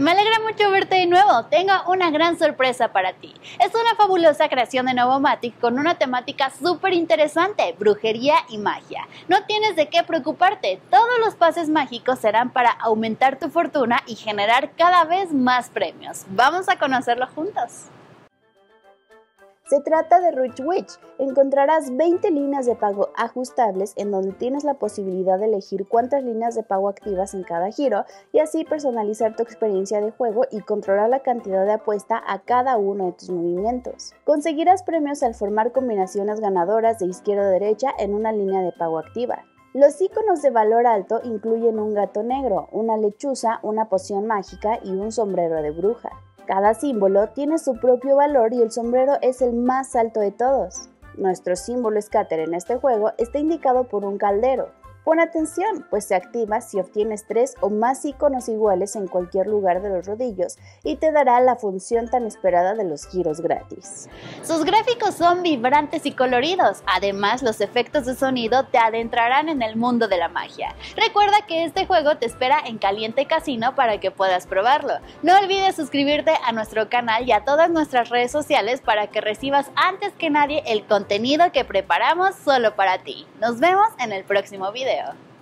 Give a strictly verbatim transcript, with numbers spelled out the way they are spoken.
Me alegra mucho verte de nuevo. Tengo una gran sorpresa para ti. Es una fabulosa creación de Novomatic con una temática súper interesante, brujería y magia. No tienes de qué preocuparte. Todos los pases mágicos serán para aumentar tu fortuna y generar cada vez más premios. Vamos a conocerlo juntos. Se trata de Rich Witch. Encontrarás veinte líneas de pago ajustables en donde tienes la posibilidad de elegir cuántas líneas de pago activas en cada giro y así personalizar tu experiencia de juego y controlar la cantidad de apuesta a cada uno de tus movimientos. Conseguirás premios al formar combinaciones ganadoras de izquierda a derecha en una línea de pago activa. Los iconos de valor alto incluyen un gato negro, una lechuza, una poción mágica y un sombrero de bruja. Cada símbolo tiene su propio valor y el sombrero es el más alto de todos. Nuestro símbolo scatter en este juego está indicado por un caldero. Pon atención, pues se activa si obtienes tres o más iconos iguales en cualquier lugar de los rodillos y te dará la función tan esperada de los giros gratis. Sus gráficos son vibrantes y coloridos, además los efectos de sonido te adentrarán en el mundo de la magia. Recuerda que este juego te espera en Caliente Casino para que puedas probarlo. No olvides suscribirte a nuestro canal y a todas nuestras redes sociales para que recibas antes que nadie el contenido que preparamos solo para ti. Nos vemos en el próximo video.